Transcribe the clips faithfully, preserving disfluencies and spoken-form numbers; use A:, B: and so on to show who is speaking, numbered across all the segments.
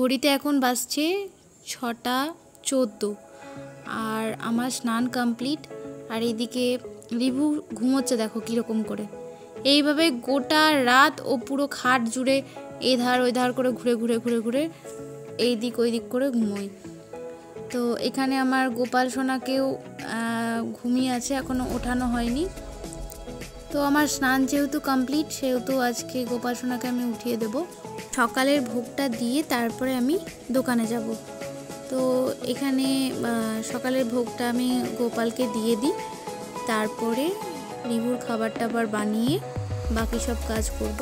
A: ঘড়িতে এখন বাজছে ছটা চোদ্দো আর আমার স্নান কমপ্লিট। আর এইদিকে রিভু ঘুমোচ্ছে, দেখো কীরকম করে। এইভাবে গোটা রাত ও পুরো খাট জুড়ে এই ধার ওই ধার করে ঘুরে ঘুরে ঘুরে ঘুরে এই দিক ওই দিক করে ঘুমোই। তো এখানে আমার গোপাল সোনাকেও ঘুমিয়ে আছে, এখনও ওঠানো হয়নি। তো আমার স্নান যেহেতু কমপ্লিট সেহেতু আজকে গোপাল সোনাকে আমি উঠিয়ে দেব। সকালের ভোগটা দিয়ে তারপরে আমি দোকানে যাব। তো এখানে সকালের ভোগটা আমি গোপালকে দিয়ে দিই, তারপরে রিভুর খাবার টাবার বানিয়ে বাকি সব কাজ করব।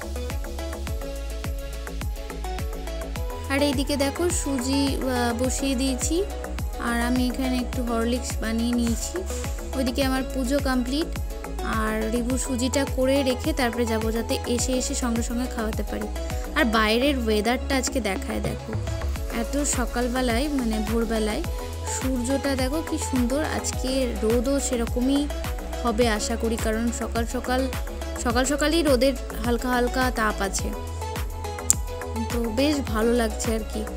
A: আর এইদিকে দেখো সুজি বসিয়ে দিয়েছি আর আমি এখানে একটু হরলিক্স বানিয়ে নিয়েছি। ওইদিকে আমার পুজো কমপ্লিট আর রিভু সুজিটা করে রেখে তারপরে যাব, যাতে এসে এসে সঙ্গে সঙ্গে খাওয়াতে পারি। আর বাইরের ওয়েদারটা আজকে দেখায়, দেখো এত সকালবেলায় মানে ভোরবেলায় সূর্যটা দেখো কি সুন্দর। আজকে রোদও সেরকমই হবে আশা করি, কারণ সকাল সকাল সকাল সকালই রোদের হালকা হালকা তাপ আছে, তো বেশ ভালো লাগছে আর কি।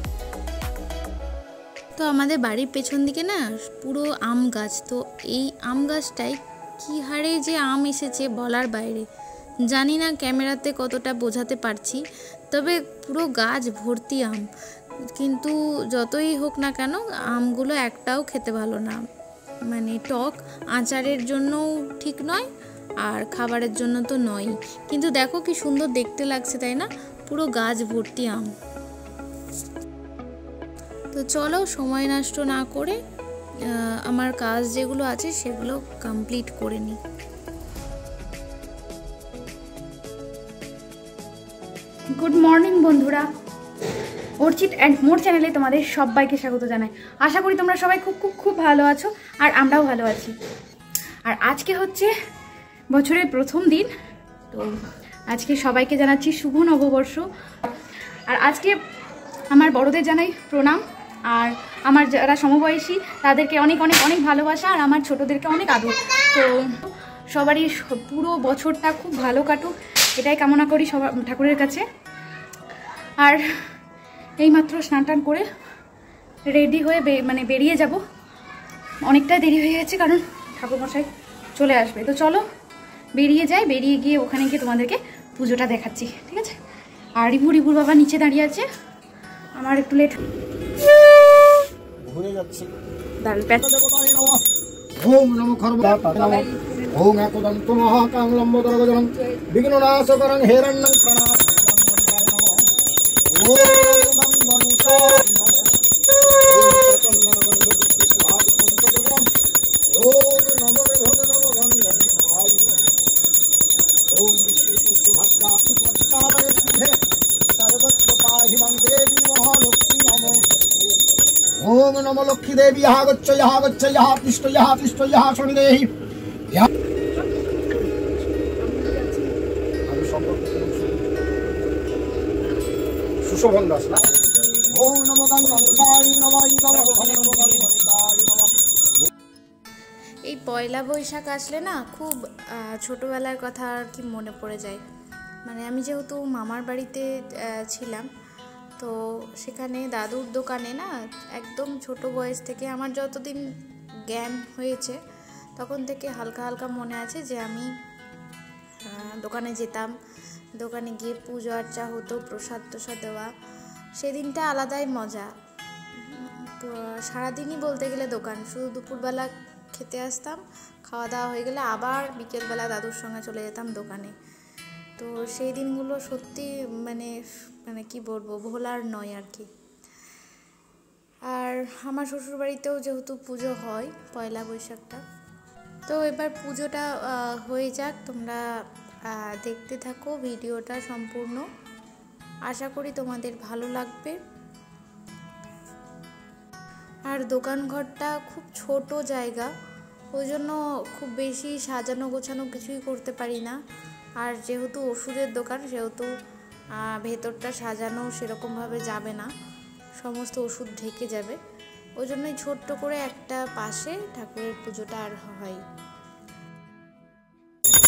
A: তো আমাদের বাড়ির পেছন দিকে না পুরো আম গাছ, তো এই আম গাছটায় কী হারে যে আম এসেছে বলার বাইরে। জানি না ক্যামেরাতে কতটা বোঝাতে পারছি, তবে পুরো গাছ ভর্তি আম। কিন্তু যতই হোক না কেন আমগুলো একটাও খেতে ভালো না, মানে টক, আচারের জন্যও ঠিক নয় আর খাবারের জন্য তো নয়ই। কিন্তু দেখো কি সুন্দর দেখতে লাগছে, তাই না? পুরো গাছ ভর্তি আম। তো চলো সময় নষ্ট না করে আমার কাজ যেগুলো আছে সেগুলো কমপ্লিট করে নিই।
B: গুড মর্নিং বন্ধুরা, অর্চিট অ্যান্ড মোর চ্যানেলে তোমাদের সবাইকে স্বাগত জানাই। আশা করি তোমরা সবাই খুব খুব খুব ভালো আছো আর আমরাও ভালো আছি। আর আজকে হচ্ছে বছরের প্রথম দিন, তো আজকে সবাইকে জানাচ্ছি শুভ নববর্ষ। আর আজকে আমার বড়দের জানাই প্রণাম, আর আমার যারা সমবয়সী তাদেরকে অনেক অনেক অনেক ভালোবাসা, আর আমার ছোটদেরকে অনেক আদর। তো সবারই পুরো বছরটা খুব ভালো কাটুক এটাই কামনা করি সবার ঠাকুরের কাছে। আর এইমাত্র স্নান টান করে রেডি হয়ে মানে বেরিয়ে যাব, অনেকটাই দেরি হয়ে গেছে কারণ ঠাকুরমশাই চলে আসবে। তো চলো বেরিয়ে যাই, বেরিয়ে গিয়ে ওখানে গিয়ে তোমাদেরকে পুজোটা দেখাচ্ছি, ঠিক আছে? আর রিভু রিভুর বাবা নিচে দাঁড়িয়ে আছে, আমার একটু লেট
C: ঘুরে যাচ্ছে।
B: ওম
C: নমো খর্বদাতায় ওম একদন্ত মহাকাং লম্বোদরগজনং বিঘ্ননাশকরং হিরণ্যং প্রণাম ওম বংশায় ওম নমো ভগ নমো গন্ধর্বায় ওম বিষ্ণু সুভদ্রাতি পদ্মালয় শুভে সর্বত্র পাহি মাং দেবী মহালক্ষ্মী নমো। ওম নমো লক্ষ্মী দেবী ইহা গচ্ছ ইহা গচ্ছ ইহা তিষ্ঠ ইহা তিষ্ঠ ইহা শনিদেহি। সুশোভন দাস না? ওম নমো গঙ্গায় নমো
A: এই পয়লা বৈশাখ আসলে না খুব ছোটোবেলার কথা আর কি মনে পড়ে যায়। মানে আমি যেহেতু মামার বাড়িতে ছিলাম, তো সেখানে দাদুর দোকানে না একদম ছোট বয়স থেকে আমার যতদিন জ্ঞান হয়েছে তখন থেকে হালকা হালকা মনে আছে যে আমি দোকানে যেতাম, দোকানে গিয়ে পুজো আর্চা হতো, প্রসাদ টোসাদ দেওয়া, সেদিনটা আলাদাই মজা। সারাদিনই বলতে গেলে দোকান, শুধু দুপুরবেলা খেতে আসতাম, খাওয়া দাওয়া হয়ে গেলে আবার বিকেলবেলা দাদুর সঙ্গে চলে যেতাম দোকানে। তো সেই দিনগুলো সত্যি মানে মানে কি বলবো, ভোলার নয় আর কি। আর আমার শ্বশুরবাড়িতেও যেহেতু পুজো হয় পয়লা বৈশাখটা, তো এবার পুজোটা হয়ে যাক, তোমরা দেখতে থাকো ভিডিওটা সম্পূর্ণ, আশা করি তোমাদের ভালো লাগবে। আর দোকান ঘরটা খুব ছোট জায়গা, ওই জন্য খুব বেশি সাজানো গোছানো কিছুই করতে পারি না। আর যেহেতু ওষুধের দোকান সেহেতু ভেতরটা সাজানো সেরকমভাবে যাবে না, সমস্ত ওষুধ ঢেকে যাবে, ওই জন্যই ছোট্ট করে একটা পাশে ঠাকুরের পুজোটা আর হয়।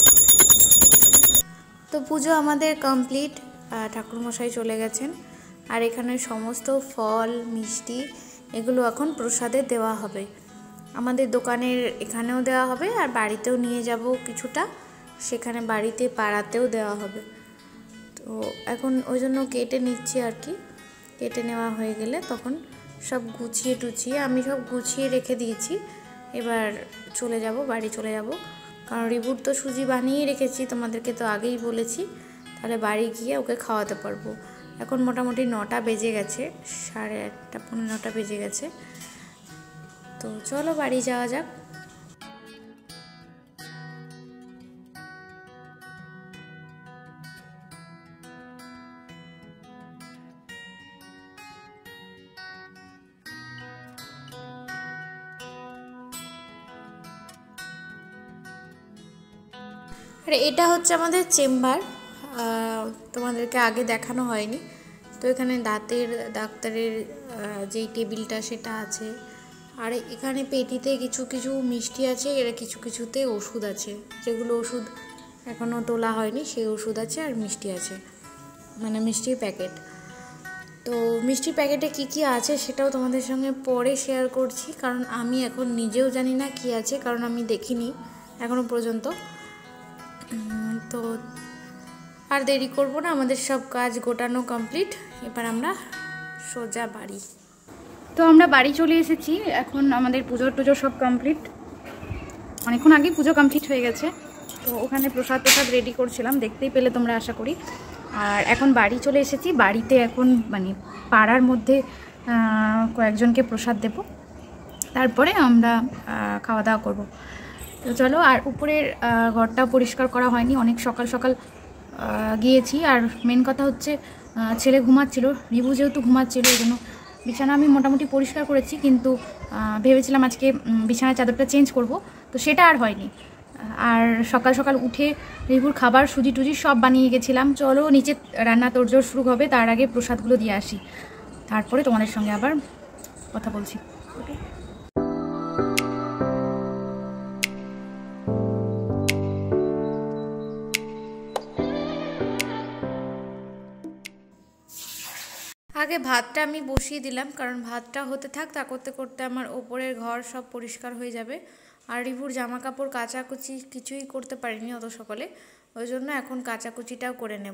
A: তো পুজো আমাদের কমপ্লিট, ঠাকুরমশাই চলে গেছেন। আর এখানে সমস্ত ফল মিষ্টি এগুলো এখন প্রসাদে দেওয়া হবে। আমাদের দোকানের এখানেও দেওয়া হবে আর বাড়িতেও নিয়ে যাব কিছুটা, সেখানে বাড়িতে পাড়াতেও দেওয়া হবে। তো এখন ওই জন্য কেটে নিচ্ছি আর কি। কেটে নেওয়া হয়ে গেলে তখন সব গুছিয়ে টুছিয়ে আমি সব গুছিয়ে রেখে দিয়েছি। এবার চলে যাব, বাড়ি চলে যাব, কারণ রিবুর তো সুজি বানিয়ে রেখেছি, তোমাদেরকে তো আগেই বলেছি। তাহলে বাড়ি গিয়ে ওকে খাওয়াতে পারবো। এখন মোটামুটি নটা বেজে গেছে, সাড়ে আটটা পনেরো নটা বেজে গেছে। তো চলো বাড়ি যাওয়া যাক। আর এটা হচ্ছে আমাদের চেম্বার, তোমাদেরকে আগে দেখানো হয়নি। তো এখানে দাঁতের ডাক্তারের যেই টেবিলটা সেটা আছে, আর এখানে পেটিতে কিছু কিছু মিষ্টি আছে, এরা কিছু কিছুতে ওষুধ আছে, যেগুলো ওষুধ এখনও তোলা হয়নি সেই ওষুধ আছে, আর মিষ্টি আছে, মানে মিষ্টির প্যাকেট। তো মিষ্টির প্যাকেটে কি কি আছে সেটাও তোমাদের সঙ্গে পরে শেয়ার করছি, কারণ আমি এখন নিজেও জানি না কি আছে, কারণ আমি দেখিনি এখনও পর্যন্ত। তো আর দেরি করব না, আমাদের সব কাজ গোটানো কমপ্লিট। এবার আমরা সোজা বাড়ি।
B: তো আমরা বাড়ি চলে এসেছি, এখন আমাদের পুজো টুজো সব কমপ্লিট, অনেকক্ষণ আগেই পুজো কমপ্লিট হয়ে গেছে। তো ওখানে প্রসাদ প্রসাদ রেডি করছিলাম, দেখতেই পেলে তোমরা আশা করি। আর এখন বাড়ি চলে এসেছি, বাড়িতে এখন মানে পাড়ার মধ্যে কয়েকজনকে প্রসাদ দেব, তারপরে আমরা খাওয়া দাওয়া করব। তো চলো, আর উপরের ঘরটা পরিষ্কার করা হয়নি, অনেক সকাল সকাল গিয়েছি। আর মেন কথা হচ্ছে ছেলে ঘুমাচ্ছিল, রিবু যেহেতু ঘুমাচ্ছিল এই জন্য বিছানা আমি মোটামুটি পরিষ্কার করেছি, কিন্তু ভেবেছিলাম আজকে বিছানার চাদরটা চেঞ্জ করব, তো সেটা আর হয়নি। আর সকাল সকাল উঠে রিবুর খাবার সুজি টুজি সব বানিয়ে গেছিলাম। চলো নিচে রান্না তোড়জোড় শুরু হবে, তার আগে প্রসাদগুলো দিয়ে আসি, তারপরে তোমাদের সঙ্গে আবার কথা বলছি। ওকে।
A: আগে ভাতটা আমি বসিয়ে দিলাম, কারণ ভাতটা হতে থাক, তা করতে করতে আমার ওপরের ঘর সব পরিষ্কার হয়ে যাবে। আর রিবুর জামা কাপড় কাচাকুচি কিছুই করতে পারিনি অত সকালে, ওই জন্য এখন কাচাকুচিটাও করে নেব।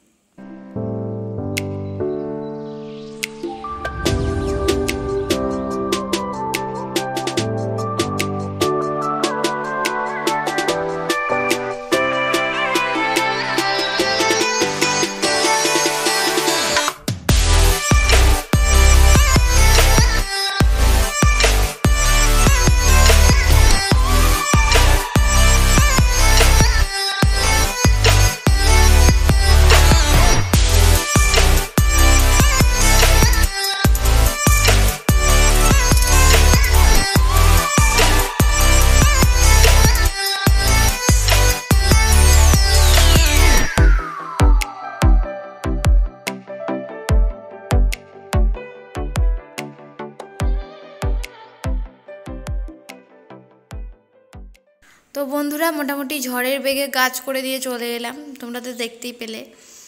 A: তো বন্ধুরা, মোটামুটি ঝড়ের বেগে কাজ করে দিয়ে চলে এলাম, তোমরা তো দেখতেই পেলে।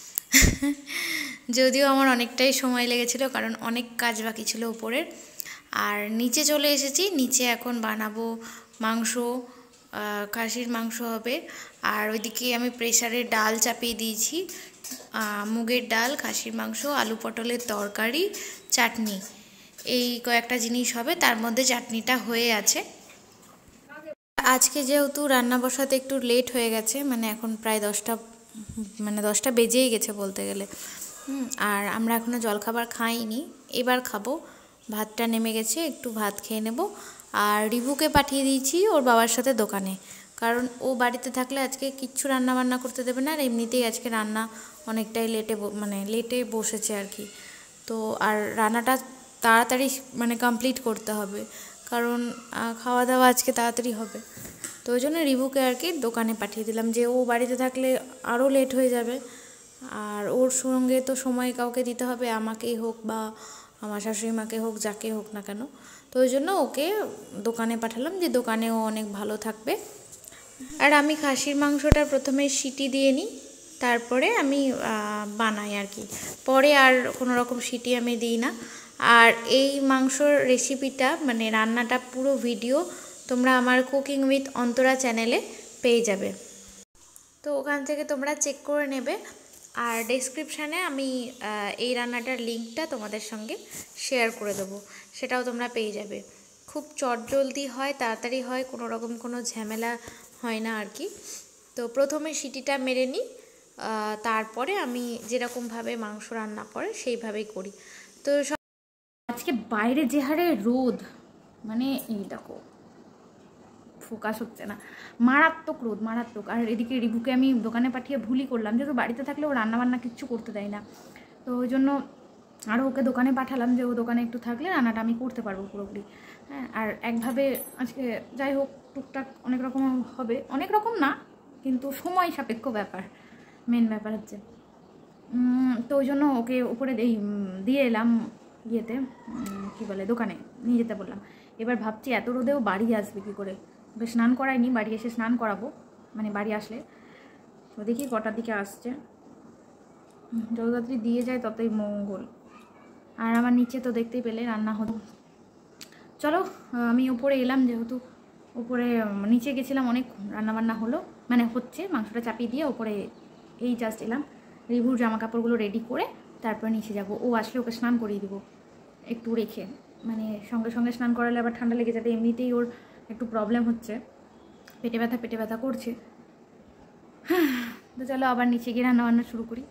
A: যদিও আমার অনেকটাই সময় লেগেছিল, কারণ অনেক কাজ বাকি ছিল উপরের। আর নিচে চলে এসেছি, নিচে এখন বানাবো মাংস, খাসির মাংস হবে। আর ওইদিকে আমি প্রেসারে ডাল চাপিয়ে দিয়েছি, মুগের ডাল, খাসির মাংস, আলু পটলের তরকারি, চাটনি, এই কয়েকটা জিনিস হবে। তার মধ্যে চাটনিটা হয়ে আছে। আজকে যেহেতু রান্না বসাতে একটু লেট হয়ে গেছে, মানে এখন প্রায় দশটা মানে দশটা বেজেই গেছে বলতে গেলে। আর আমরা এখনও জলখাবার খাইনি, এবার খাবো। ভাতটা নেমে গেছে, একটু ভাত খেয়ে নেব। আর রিবুকে পাঠিয়ে দিয়েছি ওর বাবার সাথে দোকানে, কারণ ও বাড়িতে থাকলে আজকে কিচ্ছু রান্না বান্না করতে দেবে না। আর এমনিতেই আজকে রান্না অনেকটাই লেটে মানে লেটে বসেছে আর কি। তো আর রান্নাটা তাড়াতাড়ি মানে কমপ্লিট করতে হবে, কারণ খাওয়া দাওয়া আজকে তাড়াতাড়ি হবে। তো ওই জন্য রিবুকে আর কি দোকানে পাঠিয়ে দিলাম, যে ও বাড়িতে থাকলে আরও লেট হয়ে যাবে। আর ওর সঙ্গে তো সময় কাউকে দিতে হবে, আমাকেই হোক বা আমার শাশুড়ি মাকে হোক, যাকে হোক না কেন। তো ওই জন্য ওকে দোকানে পাঠালাম, যে দোকানে ও অনেক ভালো থাকবে। আর আমি খাসির মাংসটা প্রথমে সিটি দিয়ে নিই, তারপরে আমি বানাই আর কি, পরে আর কোনো রকম সিটি আমি দিই না। আর এই মাংসর রেসিপিটা মানে রান্নাটা পুরো ভিডিও তোমরা আমার কুকিং উইথ অন্তরা চ্যানেলে পেয়ে যাবে, তো ওখান থেকে তোমরা চেক করে নেবে। আর ডেসক্রিপশানে আমি এই রান্নাটার লিঙ্কটা তোমাদের সঙ্গে শেয়ার করে দেবো, সেটাও তোমরা পেয়ে যাবে। খুব চটজলদি হয়, তাড়াতাড়ি হয়, কোনো রকম কোনো ঝামেলা হয় না আর কি। তো প্রথমে সিটিটা মেরে নিই, তারপরে আমি যেরকমভাবে মাংস রান্না করে সেইভাবেই করি। তো
B: আজকে বাইরে যে হারে রোদ, মানে এই দেখো ফোকাস হচ্ছে না, মারাত্মক রোদ, মারাত্মক। আর এদিকে রিভুকে আমি দোকানে পাঠিয়ে ভুলই করলাম, যেহেতু বাড়িতে থাকলে ও রান্নাবান্না কিচ্ছু করতে দেয় না, তো ওই জন্য আরও ওকে দোকানে পাঠালাম যে ও দোকানে একটু থাকলে রান্নাটা আমি করতে পারবো পুরোপুরি। হ্যাঁ, আর একভাবে আজকে যাই হোক টুকটাক অনেক রকম হবে, অনেক রকম না কিন্তু সময় সাপেক্ষ ব্যাপার, মেন ব্যাপার হচ্ছে। তো ওই জন্য ওকে উপরে এই দিয়ে এলাম ইয়েতে কী বলে দোকানে নিয়ে যেতে বললাম। এবার ভাবছি এত রোদেও বাড়ি আসবে কী করে, বেশ স্নান করাইনি, বাড়ি এসে স্নান করাবো, মানে বাড়ি আসলে। তো দেখি কটার দিকে আসছে, যত তাড়াতাড়ি দিয়ে যায় ততই মঙ্গল। আর আমার নিচে তো দেখতেই পেলে রান্না হতো। চলো আমি উপরে এলাম, যেহেতু উপরে নিচে গেছিলাম অনেক, রান্নাবান্না হলো মানে হচ্ছে, মাংসটা চাপিয়ে দিয়ে উপরে এই জাস্ট এলাম। রিভুর জামা কাপড়গুলো রেডি করে তারপর নিচে যাব, ও আসলে ওকে স্নান করিয়ে দেবো একটু রেখে, মানে সঙ্গে সঙ্গে স্নান করালে আবার ঠান্ডা লেগে যাবে, এমনিতেই ওর একটু প্রবলেম হচ্ছে, পেটে ব্যথা পেটে ব্যথা করছে। হ্যাঁ, তো চলো আবার নিচে গিয়ে রান্না বান্না শুরু করি।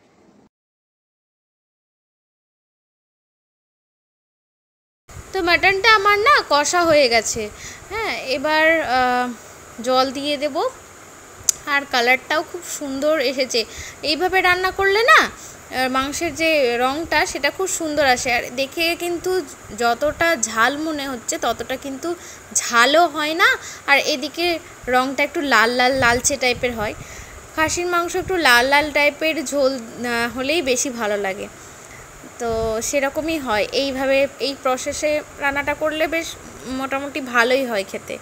A: তো মাটনটা আমার না কষা হয়ে গেছে। হ্যাঁ, এবার জল দিয়ে দেব, আর কালারটাও খুব সুন্দর এসেছে। এইভাবে রান্না করলে না মাংসের যে রঙটা সেটা খুব সুন্দর আসে, আর দেখে কিন্তু যতটা ঝাল মনে হচ্ছে ততটা কিন্তু ঝালও হয় না, আর এদিকে রঙটা একটু লাল লাল লালচে টাইপের হয়। খাসির মাংস একটু লাল লাল টাইপের ঝোল হলেই বেশি ভালো লাগে, তো সেরকমই হয়। এইভাবে এই প্রসেসে রান্নাটা করলে বেশ মোটামুটি ভালোই হয় খেতে।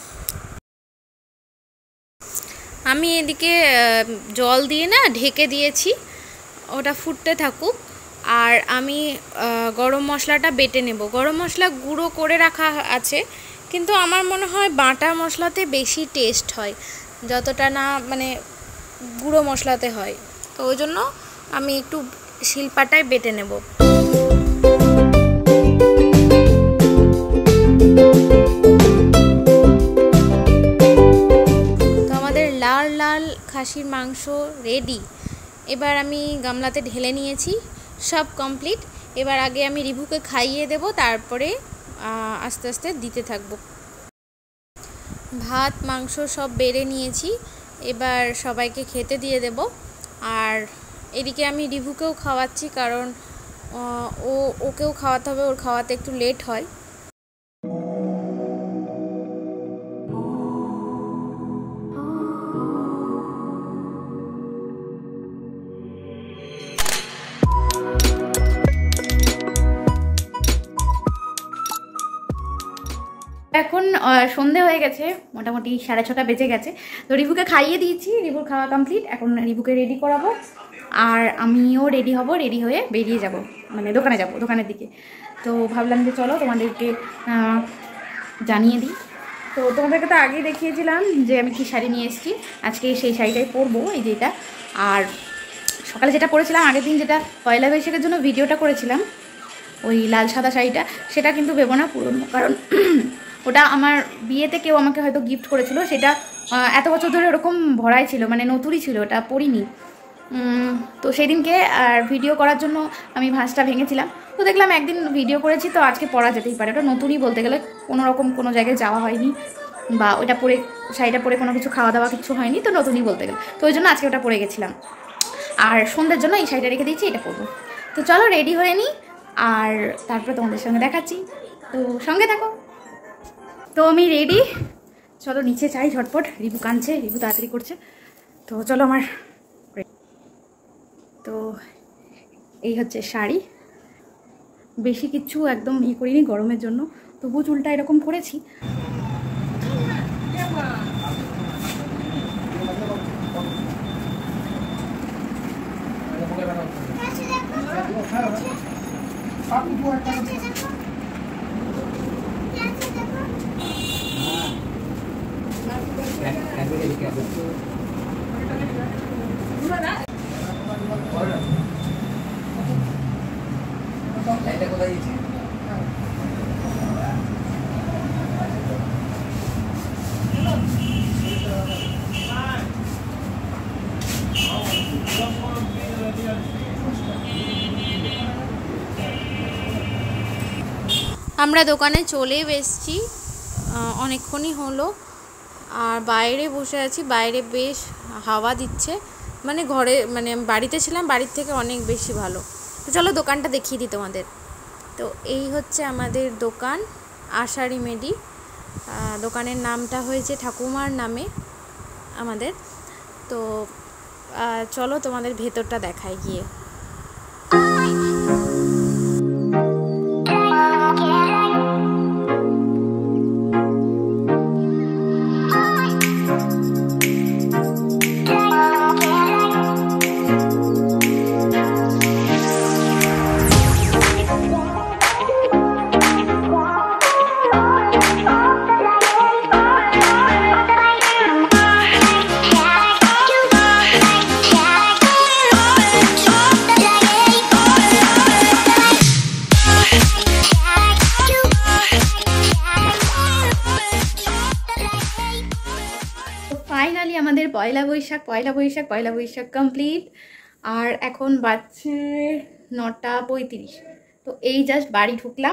A: আমি এদিকে জল দিয়ে না ঢেকে দিয়েছি, ওটা ফুটতে থাকুক। আর আমি গরম মশলাটা বেটে নেব। গরম মশলা গুঁড়ো করে রাখা আছে, কিন্তু আমার মনে হয় বাটা মশলাতে বেশি টেস্ট হয় যতটা না মানে গুঁড়ো মশলাতে হয়, তো ওই জন্য আমি একটু শিলপাটায় বেটে নেব। তো আমাদের লাল লাল খাসির মাংস রেডি। এবার আমি গামলাতে ঢেলে নিয়েছি, সব কমপ্লিট। এবার আগে আমি রিভুকে খাইয়ে দেব, তারপরে আস্তে আস্তে দিতে থাকবো। ভাত মাংস সব বেড়ে নিয়েছি, এবার সবাইকে খেতে দিয়ে দেব। আর এদিকে আমি রিভুকেও খাওয়াচ্ছি, কারণ ও ওকেও খাওয়াতে হবে, ওর খাওয়াতে একটু লেট হয়।
B: এখন সন্ধে হয়ে গেছে, মোটামুটি সাড়ে ছটা বেজে গেছে। তো রিভুকে খাইয়ে দিয়েছি, রিভুর খাওয়া কমপ্লিট। এখন রিভুকে রেডি করাবো, আর আমিও রেডি হব, রেডি হয়ে বেরিয়ে যাব, মানে দোকানে যাব, দোকানের দিকে। তো ভাবলাম যে চলো তোমাদেরকে জানিয়ে দিই। তো তোমাদেরকে তো আগেই দেখিয়েছিলাম যে আমি কি শাড়ি নিয়ে এসেছি, আজকে সেই শাড়িটাই পরবো, এই যে এটা। আর সকালে যেটা পরেছিলাম আগের দিন, যেটা পয়লা বৈশাখের জন্য ভিডিওটা করেছিলাম, ওই লাল সাদা শাড়িটা, সেটা কিন্তু ভেবো না পুরনো, কারণ ওটা আমার বিয়েতে কেউ আমাকে হয়তো গিফট করেছিল। সেটা এত বছর ধরে ওরকম ভরাই ছিল, মানে নতুনই ছিল, ওটা পরিনি। তো সেদিনকে আর ভিডিও করার জন্য আমি ভাঁজটা ভেঙেছিলাম, তো দেখলাম একদিন ভিডিও করেছি, তো আজকে পরা যেতেই পারে। ওটা নতুনই বলতে গেলে, কোনো রকম কোনো জায়গায় যাওয়া হয়নি, বা ওটা পরে শাড়িটা পরে কোনো কিছু খাওয়া দাওয়া কিছু হয়নি, তো নতুনই বলতে গেলে। তো ওই জন্য আজকে ওটা পরে গেছিলাম। আর সন্ধ্যের জন্য এই শাড়িটা রেখে দিয়েছি, এটা পরবো। তো চলো রেডি হয়ে নিই, আর তারপরে তোমাদের সঙ্গে দেখাচ্ছি, তো সঙ্গে থাকো। তো আমি রেডি, চলো নিচে চাই ঝটপট, রিভু কাঁদছে, রিভু তাড়াতাড়ি করছে। তো চলো আমার, তো এই হচ্ছে শাড়ি, বেশি কিচ্ছু একদম ই করিনি গরমের জন্য, তবু চুলটা এরকম করেছি।
A: আমরা দোকানে চলেও এসেছি, অনেকক্ষণই হলো। আর বাইরে বসে আছি, বাইরে বেশ হাওয়া দিচ্ছে, মানে ঘরে মানে বাড়িতে ছিলাম, বাড়ির থেকে অনেক বেশি ভালো। তো চলো দোকানটা দেখিয়ে দিই তোমাদের। তো এই হচ্ছে আমাদের দোকান, আষাঢ়ি মেডি। দোকানের নামটা হয়েছে ঠাকুমার নামে আমাদের। তো চলো তোমাদের ভেতরটা দেখাই গিয়ে।
B: ফাইনালি আমাদের পয়লা বৈশাখ পয়লা বৈশাখ পয়লা বৈশাখ কমপ্লিট। আর এখন বাজছে নটা পঁয়ত্রিশ। তো এই জাস্ট বাড়ি ঢুকলাম।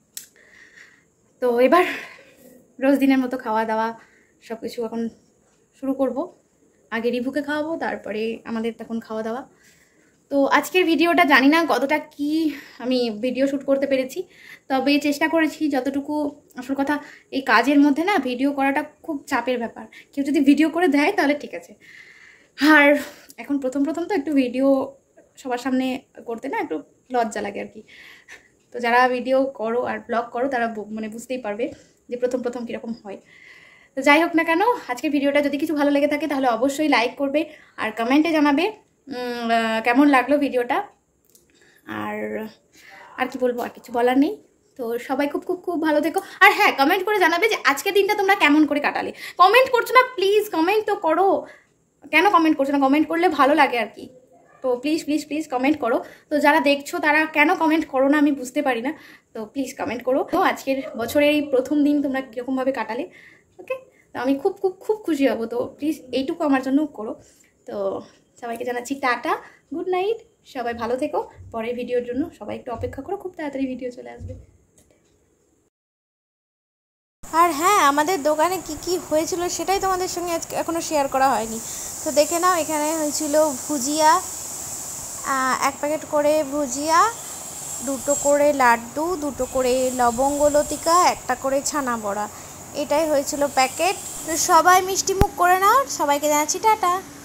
B: তো এবার রোজ দিনের মতো খাওয়া দাওয়া সব কিছু এখন শুরু করব। আগে রিভুকে খাওয়াবো, তারপরে আমাদের তখন খাওয়া দাওয়া। তো আজকের ভিডিওটা জানি না কতটা কি আমি ভিডিও শ্যুট করতে পেরেছি, তবে চেষ্টা করেছি যতটুকু। আসল কথা, এই কাজের মধ্যে না ভিডিও করাটা খুব চাপের ব্যাপার। কেউ যদি ভিডিও করে দেয় তাহলে ঠিক আছে। আর এখন প্রথম প্রথম তো একটু ভিডিও সবার সামনে করতে না একটু লজ্জা লাগে আর কি। তো যারা ভিডিও করো আর ব্লগ করো তারা মানে বুঝতেই পারবে যে প্রথম প্রথম কীরকম হয়। তো যাই হোক না কেন, আজকের ভিডিওটা যদি কিছু ভালো লেগে থাকে তাহলে অবশ্যই লাইক করবে আর কমেন্টে জানাবে কেমন লাগলো ভিডিওটা। আর আর কি বলবো, আর কিছু বলার নেই। তো সবাই খুব খুব খুব ভালো থেকো। আর হ্যাঁ, কমেন্ট করে জানাবে যে আজকের দিনটা তোমরা কেমন করে কাটালে। কমেন্ট করছো না, প্লিজ কমেন্ট তো করো। কেন কমেন্ট করছো না? কমেন্ট করলে ভালো লাগে আর কি। তো প্লিজ প্লিজ প্লিজ কমেন্ট করো। তো যারা দেখছো তারা কেন কমেন্ট করো না আমি বুঝতে পারি না। তো প্লিজ কমেন্ট করো। তো আজকের বছরের এই প্রথম দিন তোমরা কীরকমভাবে কাটালে, ওকে? তো আমি খুব খুব খুব খুশি হব। তো প্লিজ এইটুকু আমার জন্য করো। তো সবাইকে জানাচ্ছি টাটা, গুড নাইট। সবাই ভালো থেকো। পরের ভিডিওর জন্য সবাই একটু অপেক্ষা করো, খুব তাড়াতাড়ি ভিডিও চলে আসবে।
A: আর হ্যাঁ, আমাদের দোকানে কি কি হয়েছিল সেটাই তোমাদের সঙ্গে আজকে এখনও শেয়ার করা হয়নি। তো দেখে নাও, এখানে হয়েছিল ভুজিয়া, এক প্যাকেট করে ভুজিয়া, দুটো করে লাড্ডু, দুটো করে লবঙ্গ লতিকা, একটা করে ছানা বড়া। এটাই হয়েছিল প্যাকেট। তো সবাই মিষ্টি মুখ করে নাও। সবাইকে জানাচ্ছি টাটা।